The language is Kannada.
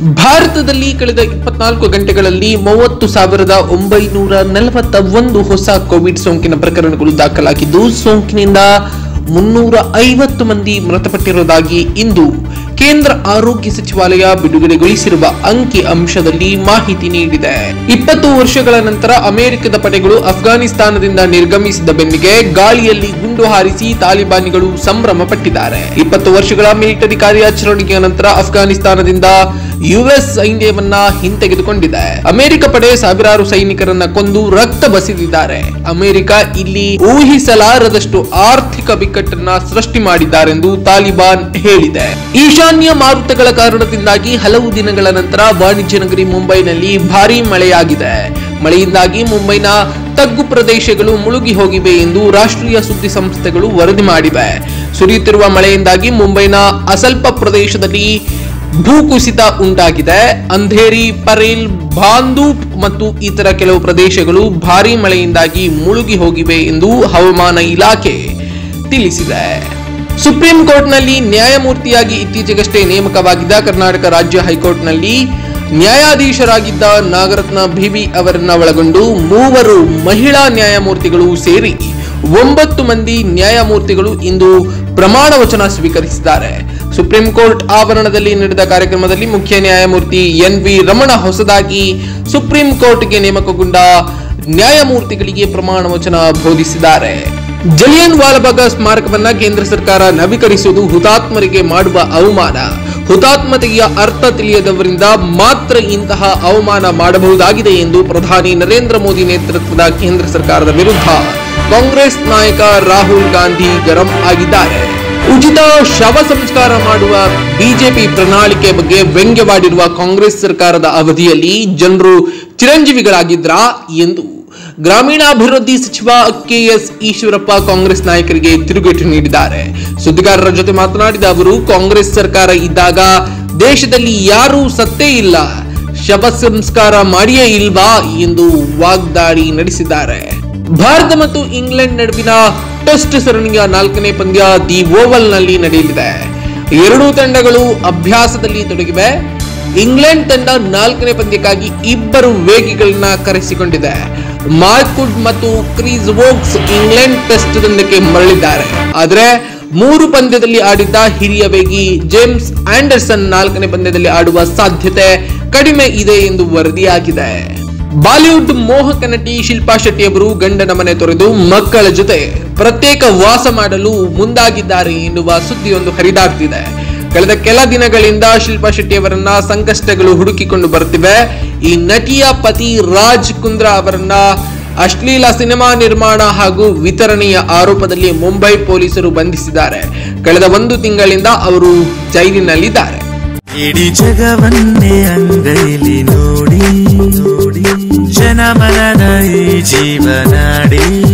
ಭಾರತದಲ್ಲಿ ಕಳೆದ 24 ಗಂಟೆಗಳಲ್ಲಿ 30,941 ಹೊಸ ಕೋವಿಡ್ ಸೋಂಕಿನ ಪ್ರಕರಣಗಳು ದಾಖಲಾಗಿದ್ದು, ಸೋಂಕಿನಿಂದ 350 ಮಂದಿ ಮೃತಪಟ್ಟಿರುವುದಾಗಿ ಇಂದು ಕೇಂದ್ರ ಆರೋಗ್ಯ ಸಚಿವಾಲಯ ಬಿಡುಗಡೆಗೊಳಿಸಿರುವ ಅಂಕಿ ಅಂಶದಲ್ಲಿ ಮಾಹಿತಿ ನೀಡಿದೆ. 20 ವರ್ಷಗಳ ನಂತರ ಅಮೆರಿಕದ ಪಡೆಗಳು ಅಫ್ಘಾನಿಸ್ತಾನದಿಂದ ನಿರ್ಗಮಿಸಿದ ಬೆನ್ನಿಗೆ ಗಾಳಿಯಲ್ಲಿ ಗುಂಡು ಹಾರಿಸಿ ತಾಲಿಬಾನಿಗಳು ಸಂಭ್ರಮ ಪಟ್ಟಿದ್ದಾರೆ. 20 ವರ್ಷಗಳ ಮಿಲಿಟರಿ ಕಾರ್ಯಾಚರಣೆಯ ನಂತರ ಅಫ್ಘಾನಿಸ್ತಾನದಿಂದ ಯುಎಸ್ ಸೈನ್ಯವನ್ನ ಹಿಂತೆಗೆದುಕೊಂಡಿದೆ. ಅಮೆರಿಕ ಪಡೆ ಸಾವಿರಾರು ಸೈನಿಕರನ್ನ ಕೊಂದು ರಕ್ತ ಬಸಿದಿದ್ದಾರೆ. ಅಮೆರಿಕ ಇಲ್ಲಿ ಊಹಿಸಲಾರದಷ್ಟು ಆರ್ಥಿಕ ಬಿಕ್ಕಟ್ಟನ್ನ ಸೃಷ್ಟಿ ಮಾಡಿದ್ದಾರೆಂದು ತಾಲಿಬಾನ್ ಹೇಳಿದೆ. ಈಶಾನ್ಯ ಮಾರುತಗಳ ಕಾರಣದಿಂದಾಗಿ ಹಲವು ದಿನಗಳ ನಂತರ ವಾಣಿಜ್ಯ ನಗರಿ ಮುಂಬೈನಲ್ಲಿ ಭಾರೀ ಮಳೆಯಾಗಿದೆ. ಮಳೆಯಿಂದಾಗಿ ಮುಂಬೈನ ತಗ್ಗು ಪ್ರದೇಶಗಳು ಮುಳುಗಿ ಹೋಗಿವೆ ಎಂದು ರಾಷ್ಟ್ರೀಯ ಸುದ್ದಿ ಸಂಸ್ಥೆಗಳು ವರದಿ ಮಾಡಿವೆ. ಸುರಿಯುತ್ತಿರುವ ಮಳೆಯಿಂದಾಗಿ ಮುಂಬೈನ ಅಸಲ್ಪ ಪ್ರದೇಶದಲ್ಲಿ ಭೂಕುಸಿತ ಉಂಟಾಗಿದೆ. ಅಂಧೇರಿ, ಪರೇಲ್, ಬಾಂದೂಪ್ ಮತ್ತು ಇತರ ಕೆಲವು ಪ್ರದೇಶಗಳು ಭಾರೀ ಮಳೆಯಿಂದಾಗಿ ಮುಳುಗಿ ಹೋಗಿವೆ ಎಂದು ಹವಾಮಾನ ಇಲಾಖೆ ತಿಳಿಸಿದೆ. ಸುಪ್ರೀಂ ಕೋರ್ಟ್ನಲ್ಲಿ ನ್ಯಾಯಮೂರ್ತಿಯಾಗಿ ಇತ್ತೀಚೆಗಷ್ಟೇ ನೇಮಕವಾಗಿದ್ದ ಕರ್ನಾಟಕ ರಾಜ್ಯ ಹೈಕೋರ್ಟ್ನಲ್ಲಿ ನ್ಯಾಯಾಧೀಶರಾಗಿದ್ದ ನಾಗರತ್ನ ಬಿವಿ ಅವರನ್ನ ಒಳಗೊಂಡು 3 ಮಹಿಳಾ ನ್ಯಾಯಮೂರ್ತಿಗಳು ಸೇರಿ 9 ಮಂದಿ ನ್ಯಾಯಮೂರ್ತಿಗಳು ಇಂದು ಪ್ರಮಾಣ ವಚನ ಸ್ವೀಕರಿಸಿದ್ದಾರೆ. ಸುಪ್ರೀಂ ಕೋರ್ಟ್ ಆವರಣದಲ್ಲಿ ನಡೆದ ಕಾರ್ಯಕ್ರಮದಲ್ಲಿ ಮುಖ್ಯ ನ್ಯಾಯಮೂರ್ತಿ ಎನ್.ವಿ. ರಮಣ ಹೊಸದಾಗಿ ಸುಪ್ರೀಂ ಕೋರ್ಟ್ಗೆ ನೇಮಕಗೊಂಡ ನ್ಯಾಯಮೂರ್ತಿಗಳಿಗೆ ಪ್ರಮಾಣ ವಚನ ಬೋಧಿಸಿದ್ದಾರೆ. ಜಲಿಯನ್ ವಾಲಾಬಾಗ್ ಸ್ಮಾರಕವನ್ನ ಕೇಂದ್ರ ಸರ್ಕಾರ ನವೀಕರಿಸುವುದು ಹುತಾತ್ಮರಿಗೆ ಮಾಡುವ ಅವಮಾನ. ಹುತಾತ್ಮತೆಯ ಅರ್ಥ ತಿಳಿಯದವರಿಂದ ಮಾತ್ರ ಇಂತಹ ಅವಮಾನ ಮಾಡಬಹುದಾಗಿದೆ ಎಂದು ಪ್ರಧಾನಿ ನರೇಂದ್ರ ಮೋದಿ ನೇತೃತ್ವದ ಕೇಂದ್ರ ಸರ್ಕಾರದ ವಿರುದ್ಧ ಕಾಂಗ್ರೆಸ್ ನಾಯಕ ರಾಹುಲ್ ಗಾಂಧಿ ಗರಂ ಆಗಿದ್ದಾರೆ. ಉಚಿತ ಶವ ಸಂಸ್ಕಾರ ಮಾಡುವ ಬಿಜೆಪಿ ಪ್ರಣಾಳಿಕೆ ಬಗ್ಗೆ ವ್ಯಂಗ್ಯವಾಡಿರುವ ಕಾಂಗ್ರೆಸ್ ಸರ್ಕಾರದ ಅವಧಿಯಲ್ಲಿ ಜನರು ಚಿರಂಜೀವಿಗಳಾಗಿದ್ರಾ ಎಂದು ಗ್ರಾಮೀಣಾಭಿವೃದ್ಧಿ ಸಚಿವ ಕೆಎಸ್ ಈಶ್ವರಪ್ಪ ಕಾಂಗ್ರೆಸ್ ನಾಯಕರಿಗೆ ತಿರುಗೇಟು ನೀಡಿದ್ದಾರೆ. ಸುದ್ದಿಗಾರರ ಜೊತೆ ಮಾತನಾಡಿದ ಅವರು, ಕಾಂಗ್ರೆಸ್ ಸರ್ಕಾರ ಇದ್ದಾಗ ದೇಶದಲ್ಲಿ ಯಾರೂ ಸತ್ತೇ ಇಲ್ಲ, ಶವ ಸಂಸ್ಕಾರ ಮಾಡಿಯೇ ಇಲ್ವಾ ಎಂದು ವಾಗ್ದಾಳಿ ನಡೆಸಿದ್ದಾರೆ. ಭಾರತ ಮತ್ತು ಇಂಗ್ಲೆಂಡ್ ನಡುವಿನ ಟೆಸ್ಟ್ ಸರಣಿಯ 4ನೇ ಪಂದ್ಯ ದಿ ಓವಲ್ ನಲ್ಲಿ ನಡೆಯಲಿದೆ. ಎರಡೂ ತಂಡಗಳು ಅಭ್ಯಾಸದಲ್ಲಿ ತೊಡಗಿವೆ. ಇಂಗ್ಲೆಂಡ್ ತಂಡ 4ನೇ ಪಂದ್ಯಕ್ಕಾಗಿ 2 ವೇಗಿಗಳನ್ನ ಕರೆಸಿಕೊಂಡಿದೆ. ಮಾರ್ಕ್ವುಡ್ ಮತ್ತು ಕ್ರಿಸ್ ವೋಕ್ಸ್ ಇಂಗ್ಲೆಂಡ್ ಟೆಸ್ಟ್ ತಂಡಕ್ಕೆ ಮರಳಿದ್ದಾರೆ. ಆದರೆ 3 ಪಂದ್ಯದಲ್ಲಿ ಆಡಿದ್ದ ಹಿರಿಯ ವೇಗಿ ಜೇಮ್ಸ್ ಆಂಡರ್ಸನ್ 4ನೇ ಪಂದ್ಯದಲ್ಲಿ ಆಡುವ ಸಾಧ್ಯತೆ ಕಡಿಮೆ ಇದೆ ಎಂದು ವರದಿಯಾಗಿದೆ. ಬಾಲಿವುಡ್ ಮೋಹಕ ನಟಿ ಶಿಲ್ಪಾ ಶೆಟ್ಟಿ ಅವರು ಗಂಡನ ಮನೆ ತೊರೆದು ಮಕ್ಕಳ ಜೊತೆ ಪ್ರತ್ಯೇಕ ವಾಸ ಮಾಡಲು ಮುಂದಾಗಿದ್ದಾರೆ ಎನ್ನುವ ಸುದ್ದಿಯೊಂದು ಹರಿದಾಡ್ತಿದೆ. ಕಳೆದ ಕೆಲ ದಿನಗಳಿಂದ ಶಿಲ್ಪಾ ಶೆಟ್ಟಿ ಅವರನ್ನ ಸಂಕಷ್ಟಗಳು ಹುಡುಕಿಕೊಂಡು ಬರುತ್ತಿವೆ. ಈ ನಟಿಯ ಪತಿ ರಾಜ್ ಕುಂದ್ರಾ ಅವರನ್ನ ಅಶ್ಲೀಲ ಸಿನಿಮಾ ನಿರ್ಮಾಣ ಹಾಗೂ ವಿತರಣೆಯ ಆರೋಪದಲ್ಲಿ ಮುಂಬೈ ಪೊಲೀಸರು ಬಂಧಿಸಿದ್ದಾರೆ. ಕಳೆದ 1 ತಿಂಗಳಿಂದ ಅವರು ಜೈಲಿನಲ್ಲಿದ್ದಾರೆ. ಇಡೀ ಜಗವನ್ನೇ ಅಂಗೈಲಿ ನೋಡಿ ಜನಮನದ ಈ ಜೀವನಾಡಿ